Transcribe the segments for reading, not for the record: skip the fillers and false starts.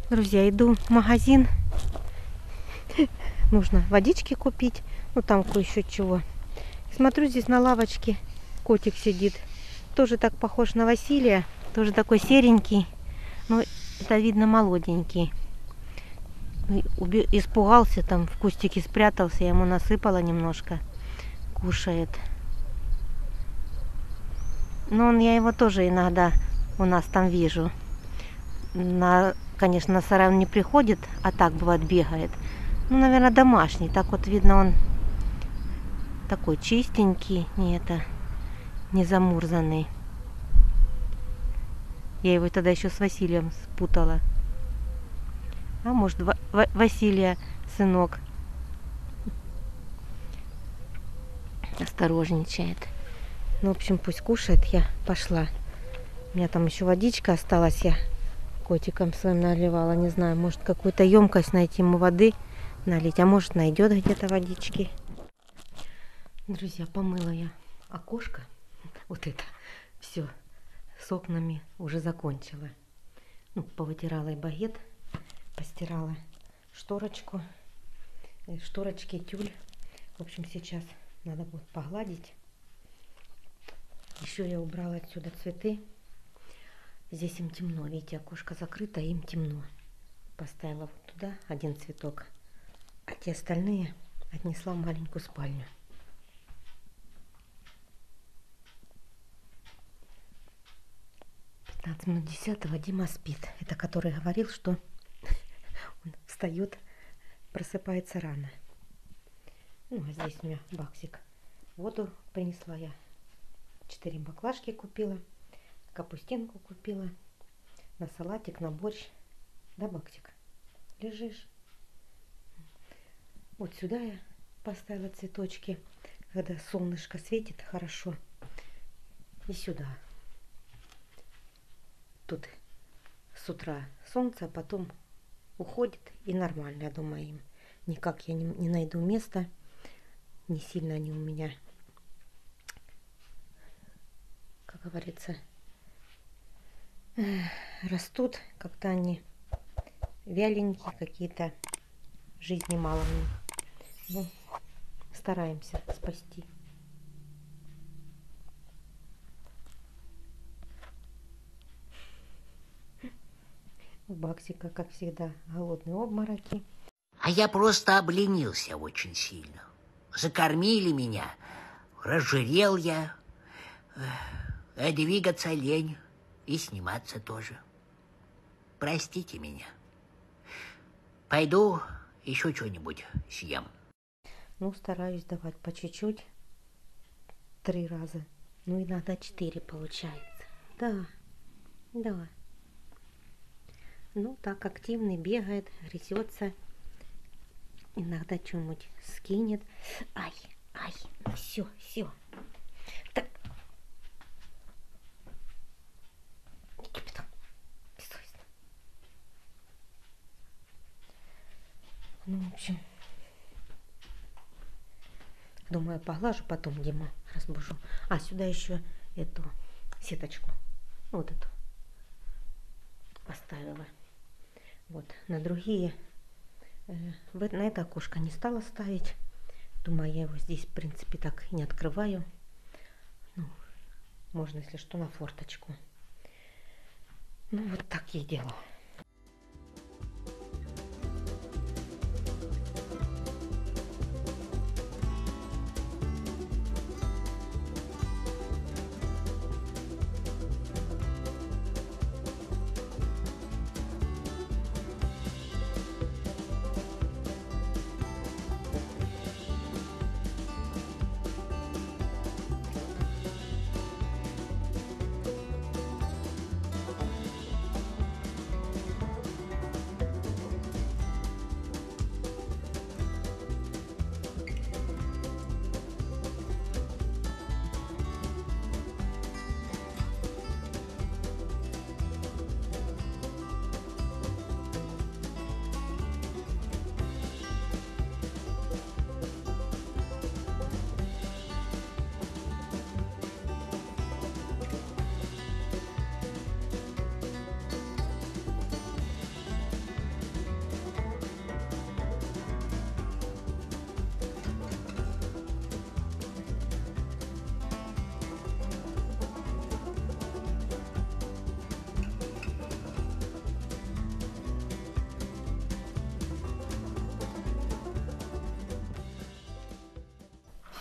Друзья, иду в магазин. Нужно водички купить. Ну, там кое-что чего. Смотрю, здесь на лавочке котик сидит. Тоже так похож на Василия. Тоже такой серенький. Но это видно молоденький. Испугался, там в кустике спрятался. Я ему насыпала немножко. Кушает. Но я его тоже иногда у нас там вижу. Конечно, на сарай он не приходит, а так бывает бегает. Ну, наверное, домашний. Так вот видно, он такой чистенький, не замурзанный. Я его тогда еще с Василием спутала. А может, Василия сынок осторожничает. Ну, в общем, пусть кушает. Я пошла. У меня там еще водичка осталась. Я котиком своим наливала. Не знаю, может, какую-то емкость найти ему воды налить. А может, найдет где-то водички. Друзья, помыла я окошко. Вот это все с окнами уже закончила. Ну, повытирала и багет, постирала шторочку, шторочки, тюль. В общем, сейчас надо будет погладить. Еще я убрала отсюда цветы. Здесь им темно. Видите, окошко закрыто, им темно. Поставила вот туда один цветок, а те остальные отнесла в маленькую спальню. 15 минут 10-го Дима спит. Это который говорил, что он встает, просыпается рано. Ну, а здесь у меня баксик. Воду принесла я. 4 баклажки купила. Капустинку купила. На салатик, на борщ. Да, баксик? Лежишь? Вот сюда я поставила цветочки. Когда солнышко светит хорошо. И сюда. Тут с утра солнце, а потом уходит, и нормально, я думаю, им. Никак я не найду места. Не сильно они у меня, как говорится, растут. Как-то они вяленькие какие-то. Жизни мало в них. Ну, стараемся спасти. У Баксика, как всегда, голодные обмороки. А я просто обленился очень сильно. Закормили меня, разжирел я, двигаться лень и сниматься тоже. Простите меня. Пойду еще что-нибудь съем. Ну, стараюсь давать по чуть-чуть. 3 раза. Ну, иногда 4 получается. Да, да. Ну, так активный, бегает, грызется. Иногда что-нибудь скинет. Ай, ну все. Так. Бессовестно. Ну, в общем, думаю, поглажу, потом Диму разбужу. А, сюда еще эту сеточку. Вот эту поставила. Вот, на другие. На это окошко не стала ставить. Думаю, я его здесь, в принципе, так и не открываю. Ну, можно, если что, на форточку. Ну, вот так я делаю.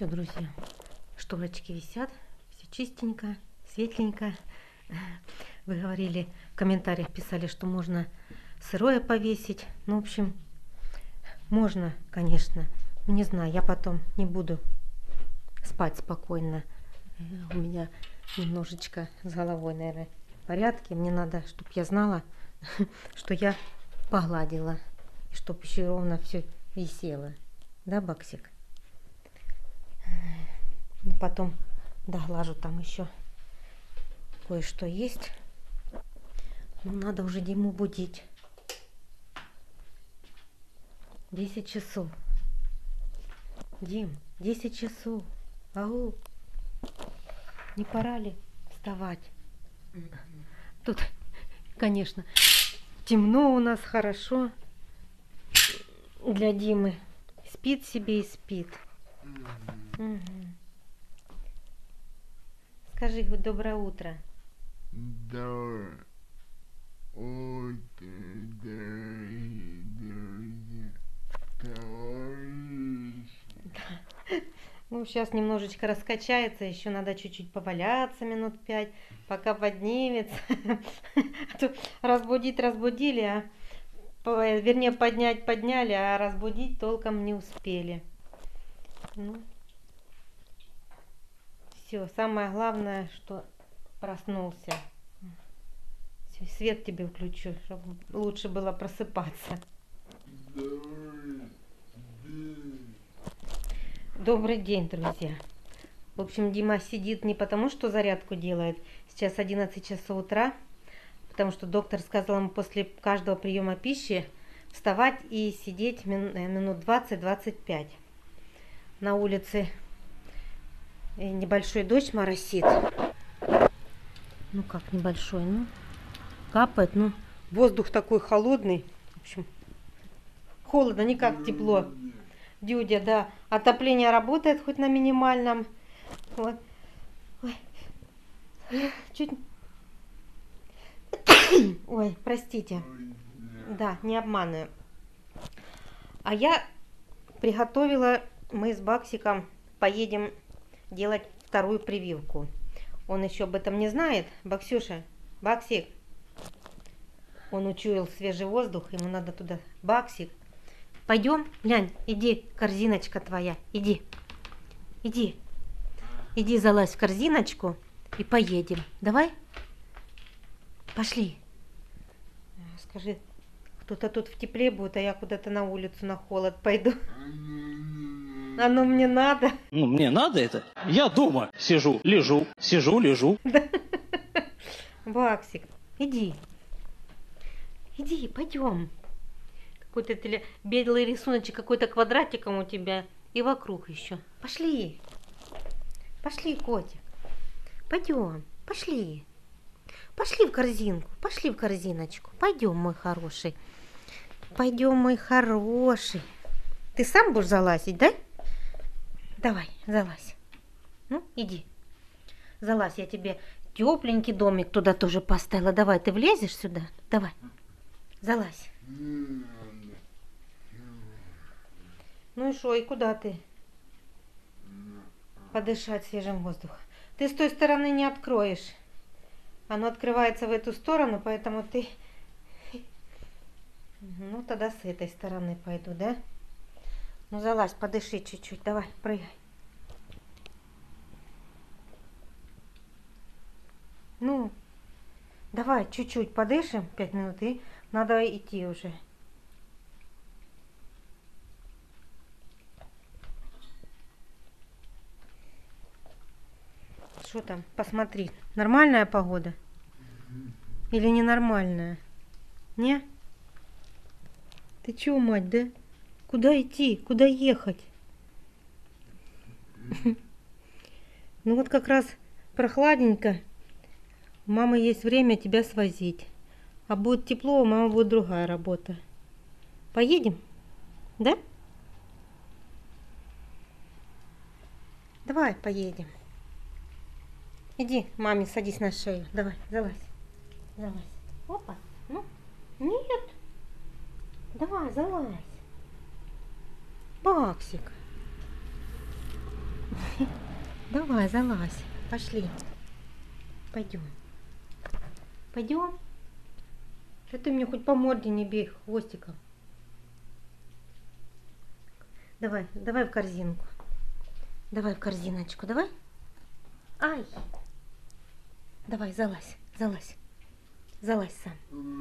Все, друзья, шторочки висят, все чистенько, светленько. Вы говорили, в комментариях писали, что можно сырое повесить. Ну, в общем, можно, конечно. Но не знаю, я потом не буду спать спокойно. У меня немножечко с головой, наверное, в порядке. Мне надо, чтобы я знала, что я погладила. И чтобы еще ровно все висело. Да, Баксик? Потом доглажу, там еще кое-что есть. Но надо уже Диму будить. 10 часов. Дим, 10 часов. Ау. Не пора ли вставать? Тут, конечно, темно у нас, хорошо. Для Димы. Спит себе и спит. Угу. Скажи хоть доброе утро. Доброе утро, дорогие друзья, товарищи. Ну, сейчас немножечко раскачается, еще надо чуть-чуть поваляться минут 5, пока поднимется. А то разбудили, а вернее подняли, а разбудить толком не успели. Ну, все, самое главное, что проснулся. Все, свет тебе включу, чтобы лучше было просыпаться. Добрый день, друзья. В общем, Дима сидит не потому, что зарядку делает. Сейчас 11 часов утра, потому что доктор сказал ему после каждого приема пищи вставать и сидеть минут 20-25. На улице небольшой дождь моросит. Ну как небольшой, ну капает, ну воздух такой холодный. В общем, холодно, не как тепло. Дюдя, да. Отопление работает хоть на минимальном. Вот. Ой. Чуть... Ой, простите. Да, не обманываю. А я приготовила, мы с Баксиком поедем делать вторую прививку. Он еще об этом не знает. Баксюша, Баксик. Он учуял свежий воздух, ему надо туда. Баксик. Пойдем, глянь, иди, корзиночка твоя, иди, иди, иди залазь в корзиночку и поедем. Давай, пошли. Скажи, кто-то тут в тепле будет, а я куда-то на улицу на холод пойду. Оно мне надо. Ну, мне надо это. Я дома сижу, лежу, лежу. Баксик, иди, иди, пойдем. Какой-то белый рисуночек, какой-то квадратиком у тебя. И вокруг еще. Пошли. Пошли, котик. Пойдем. Пошли. Пошли в корзинку. Пошли в корзиночку. Пойдем, мой хороший. Пойдем, мой хороший. Ты сам будешь залазить, да? Давай, залазь. Ну, иди. Залазь, я тебе тепленький домик туда тоже поставила. Давай, ты влезешь сюда? Давай. Залазь. Ну и что, и куда ты? Подышать свежим воздухом. Ты с той стороны не откроешь. Оно открывается в эту сторону, поэтому ты... Ну, тогда с этой стороны пойду, да? Ну, залазь, подыши чуть-чуть. Давай, прыгай. Ну, давай, чуть-чуть подышим, 5 минут, и надо идти уже. Что там? Посмотри. Нормальная погода? Или ненормальная? Не? Ты чё, мать, да? Куда идти? Куда ехать? Ну вот как раз прохладненько. У мамы есть время тебя свозить. А будет тепло, у мамы будет другая работа. Поедем? Да? Давай поедем. Иди, маме, садись на шею. Давай, залазь. Залазь. Опа. Ну, нет. Давай, залазь. Баксик. Давай, залазь. Пошли. Пойдем. Пойдем. Да ты мне хоть по морде не бей хвостиком. Давай, давай в корзинку. Давай в корзиночку, давай. Ай. Давай, залазь, залазь. Залазь сам.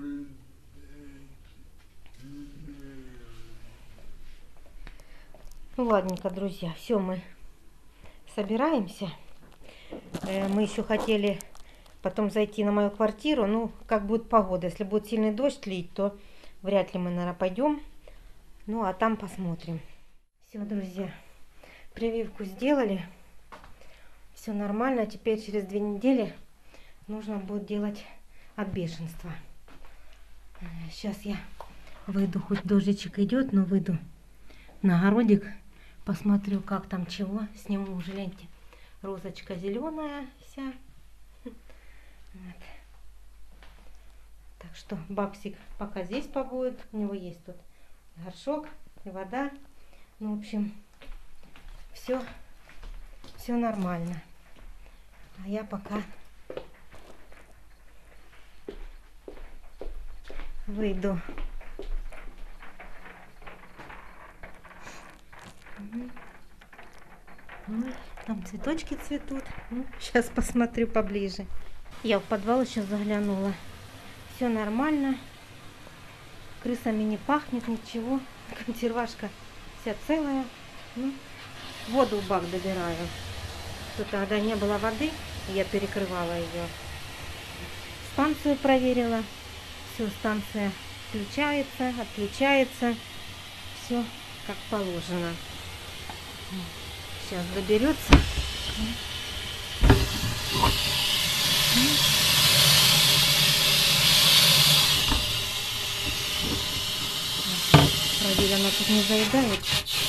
Ну, ладненько, друзья, все, мы собираемся. Мы еще хотели потом зайти на мою квартиру. Ну, как будет погода. Если будет сильный дождь лить, то вряд ли мы, наверное, пойдем. Ну, а там посмотрим. Все, друзья, прививку сделали. Все нормально. Теперь через 2 недели нужно будет делать от бешенства. Сейчас я выйду, хоть дождичек идет, но выйду на огородик. Посмотрю, как там чего. Сниму уже, гляньте, розочка зеленая вся. Вот. Так что Баксик пока здесь побудет. У него есть тут горшок и вода. Ну, в общем, все нормально. А я пока выйду. Ой, там цветочки цветут. Ну, сейчас посмотрю поближе. Я в подвал сейчас заглянула. Все нормально. Крысами не пахнет, ничего. Консервашка вся целая. Ну, воду в бак добираю. Тут тогда не было воды, я перекрывала ее. Станцию проверила. Все, станция включается, отключается. Все как положено. Сейчас доберется. Проверь, она тут не заедает.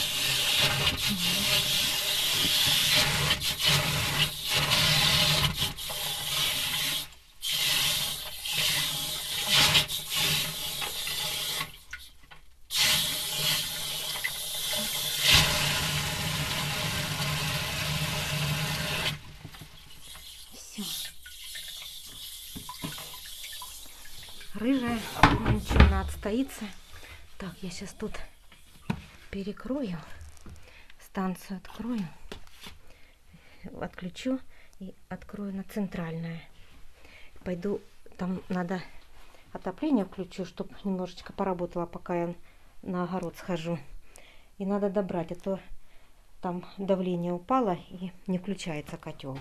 Рыжая, ну ничего, она отстоится. Так, я сейчас тут перекрою, станцию открою, отключу и открою на центральное. Пойду, там надо отопление включу, чтобы немножечко поработала, пока я на огород схожу. И надо добрать, а то там давление упало и не включается котел.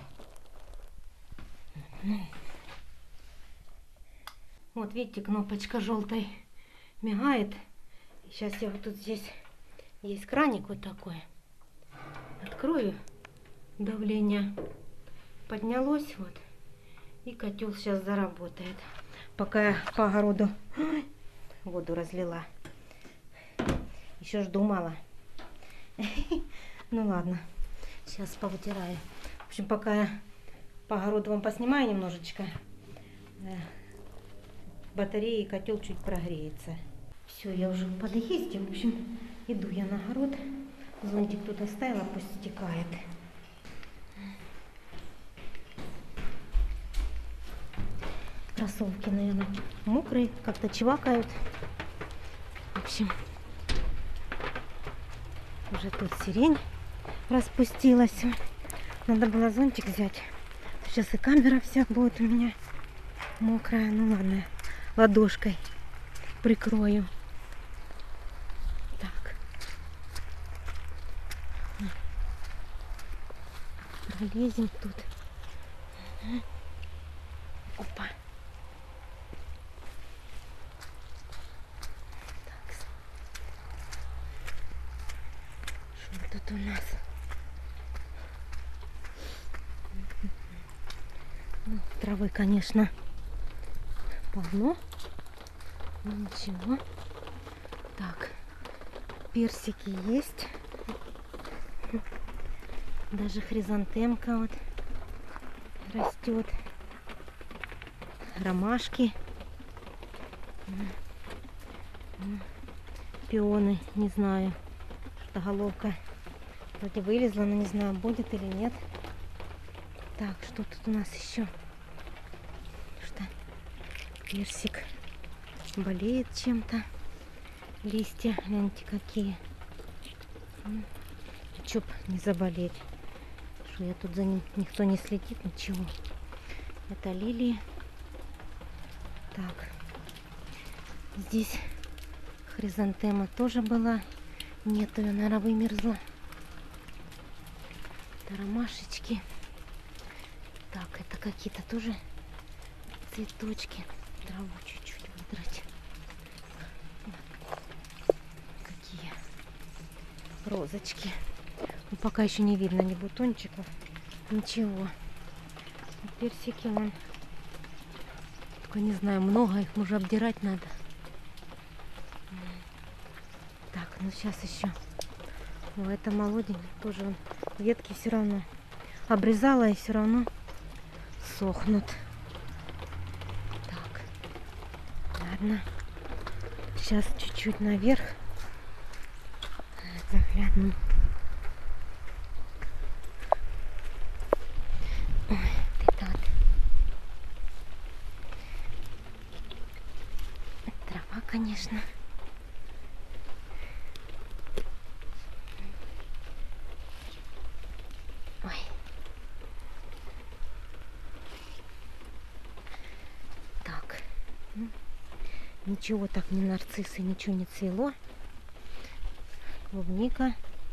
Вот видите, кнопочка желтой мигает. Сейчас я вот тут здесь есть краник вот такой. Открою. Давление поднялось вот. И котел сейчас заработает. Пока я по огороду воду разлила. Еще жду мало. Ну ладно. Сейчас повытираю. В общем, пока я по огороду вам поснимаю немножечко. Батарея и котел чуть прогреется. Все, я уже в подъезде. В общем, иду я на огород. Зонтик тут оставила, пусть стекает. Кроссовки, наверное, мокрые, как-то чвакают. В общем, уже тут сирень распустилась. Надо было зонтик взять. Сейчас и камера вся будет у меня мокрая. Ну ладно, ладошкой прикрою. Так. Пролезем тут. Опа. Так. Что тут у нас? Ну, травы, конечно, полно. Ну, ничего. Так, персики есть. Даже хризантемка вот растет. Ромашки. Пионы, не знаю, что головка Вроде вылезла, но не знаю, будет или нет. Так, что тут у нас еще? Что? Персик болеет чем-то. Листья, гляньте, какие. Чтоб не заболеть. Что я тут за ним, никто не следит, ничего. Это лилии. Так. Здесь хризантема тоже была. Нет, ее, наверное, вымерзла. Это ромашечки. Так, это какие-то тоже цветочки. Траву чуть-чуть выдрать. Какие розочки. Ну, пока еще не видно ни бутончиков, ничего. Персики вон. Только не знаю, много их, уже обдирать надо. Так, ну сейчас еще. О, это молоденький, тоже он. Ветки все равно обрезала и все равно сохнут. Так, ладно. Сейчас чуть-чуть наверх загляну. Ой, ты так. Трава, конечно. Ой. Так. Ничего так, ни нарциссы, ничего не цвело. Клубника.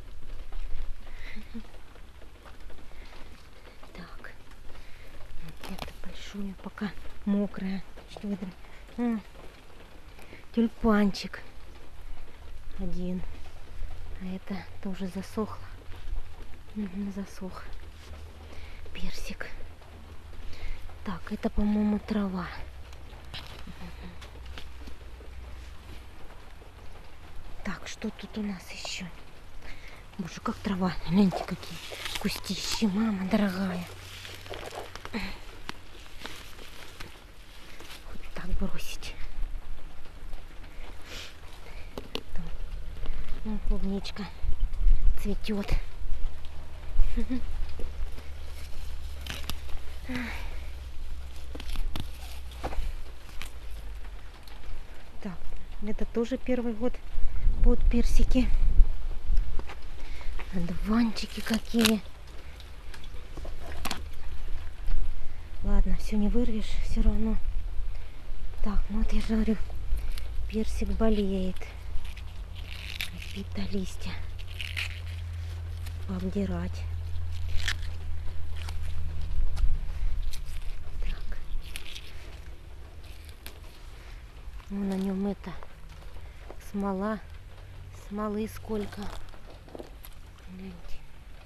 Так. Вот это большое, пока мокрая. Что это? Тюльпанчик. Один. А это тоже засохло. Засох. Персик. Так, это, по-моему, трава. Так, что тут у нас еще? Боже, как трава. Гляньте, какие кустищи, мама дорогая. Вот так бросить. Вон клубничка цветет. Так, это тоже первый год под персики. Одуванчики какие. Ладно, все не вырвешь, все равно. Так, ну вот я же говорю, персик болеет. Какие-то листья пообдирать. Так. Ну, на нем это смола. Смолы сколько. Гляньте.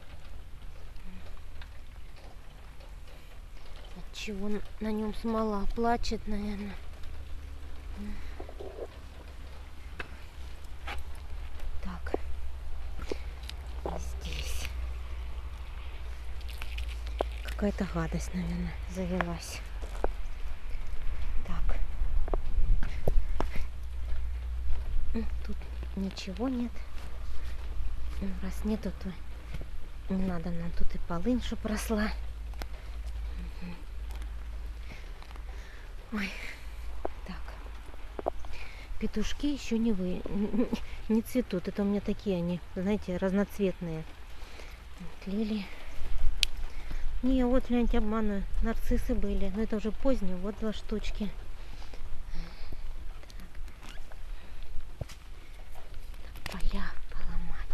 Отчего на нем смола? Плачет, наверное. Так. И здесь. Какая-то гадость, наверное, завелась. Так. Тут ничего нет. Раз нету, то не надо нам тут и полынь, чтоб росла. Ой, так. Петушки еще не цветут. Это у меня такие они, знаете, разноцветные. Вот, лилии. Не, вот, гляньте, обманываю. Нарциссы были. Но это уже поздние. Вот 2 штучки. Так. Поля поломать.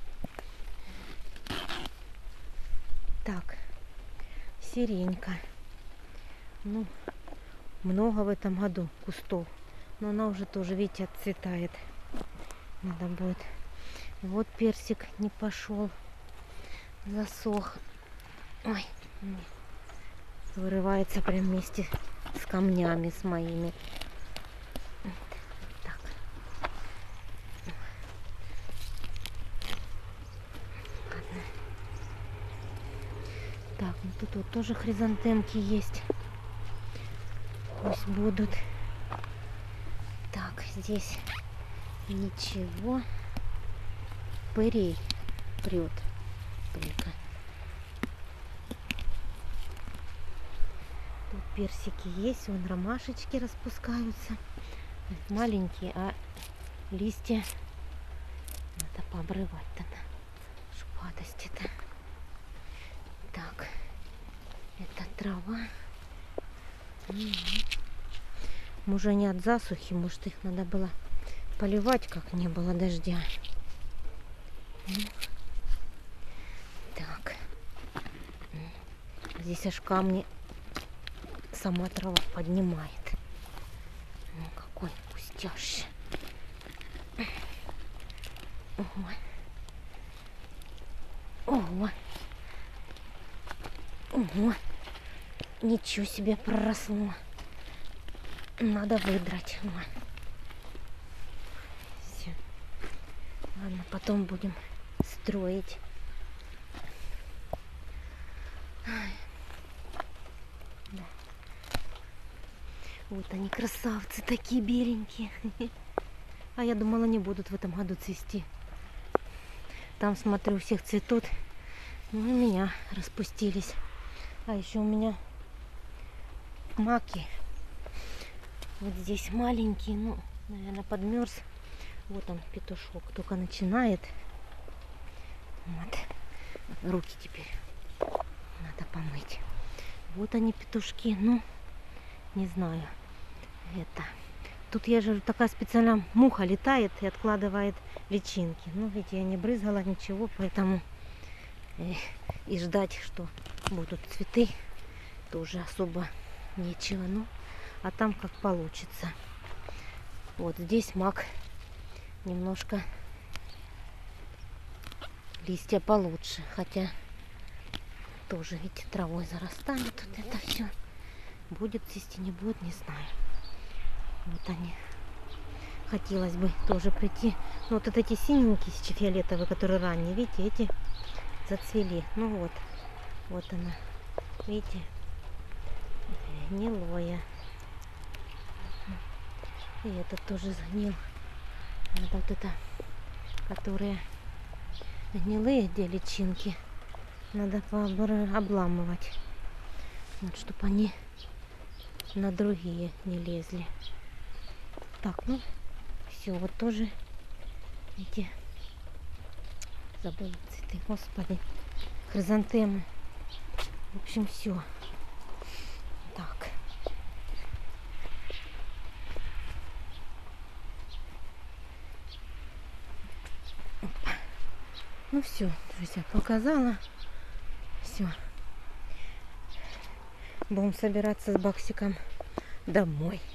Так. Сиренька. Ну, много в этом году кустов. Но она уже тоже, видите, отцветает. Надо будет. Вот персик не пошел. Засох. Ой. Вырывается прям вместе с камнями, с моими. Так. Ладно. Так, ну тут вот тоже хризантемки есть. Пусть будут. Так, здесь ничего. Пырей прет. только. Тут персики есть, вон ромашечки распускаются. Маленькие, а листья надо пообрывать-то. Шпатости-то. Так, это трава. Может, они от засухи, может, их надо было поливать, как не было дождя. Так. Здесь аж камни сама трава поднимает. Ну, какой пустящий. Ого. Ого. Ого. Ничего себе проросло. Надо выдрать. Все. Ладно, потом будем строить. Да. Вот они, красавцы, такие беленькие. А я думала, не будут в этом году цвести. Там, смотрю, у всех цветут. Ну и у меня распустились. А еще у меня маки. Вот здесь маленький, ну, наверное, подмерз. Вот он, петушок, только начинает. Вот. Руки теперь надо помыть. Вот они, петушки, ну, не знаю. Это. Тут, я же, такая специально муха летает и откладывает личинки. Ну, ведь я не брызгала ничего, поэтому и ждать, что будут цветы, тоже особо нечего. Ну, а там как получится. Вот здесь мак немножко листья получше, хотя тоже, видите, травой зарастает тут это все. Будет цвести, не будет, не знаю. Вот они. Хотелось бы тоже прийти. Ну, вот эти синенькие, фиолетовые, которые ранние, видите, эти зацвели. Ну вот, вот она, видите, гнилое. И этот тоже сгнил. Надо вот это, которые гнилые, где личинки, надо обламывать, вот, чтобы они на другие не лезли. Так, ну все, вот тоже эти, забыла цветы, господи, хризантемы. В общем, все. Так. Ну все, друзья, показала. Все. Будем собираться с Баксиком домой.